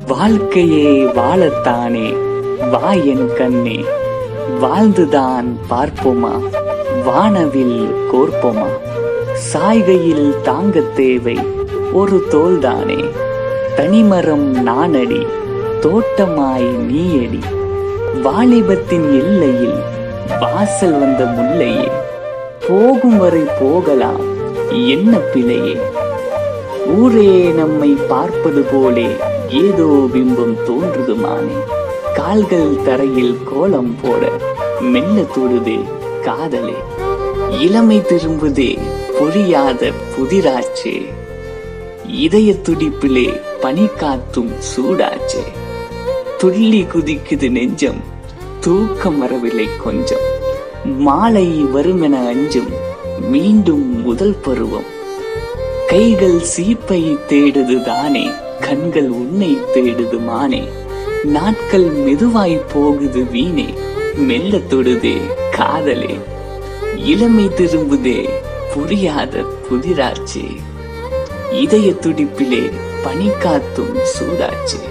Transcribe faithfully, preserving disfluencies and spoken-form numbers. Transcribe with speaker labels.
Speaker 1: வாழ்க்கையே வாழத்தானே வா என் கண்ணே, வாழ்ந்துதான் பார்ப்போமா, வானவில் கோர்ப்போமா. சாய்கையில் தாங்க தேவை ஒரு தோள்தானே, தனிமரம் நானடி தோட்டமாய் நீயடி. வாலிபத்தின் எல்லையில் வாசல் வந்த முல்லையே, போகும் வரை போகலாம் என்ன பிழையே. ஊரே நம்மை பார்ப்பது போலே ஏதோ பிம்பம் தோன்றுது மானே, கால்கள் தரையில் கோலம் போட மெல்ல தொடுதே காதலே. இளமை திரும்புதே புரியாத புதிராச்சே, இதய துடிப்பிலே பனி காத்தும் சூடாச்சே. துள்ளி குதிக்குது நெஞ்சம், தூக்கம் வரவில்லை கொஞ்சம், மாலை வருமென அஞ்சும் மீண்டும் முதல் பருவம். கைகள் சீப்பை தேடுது தானே, கண்கள் உன்னை தேடுது மானே. நாட்கள் மெதுவாய் போகுது வீணே, மெல்ல தொடுதே காதலே. இளமை திரும்புதே புரியாத புதிராச்சே, இதய துடிப்பிலே பனி காத்தும் சூடாச்சே.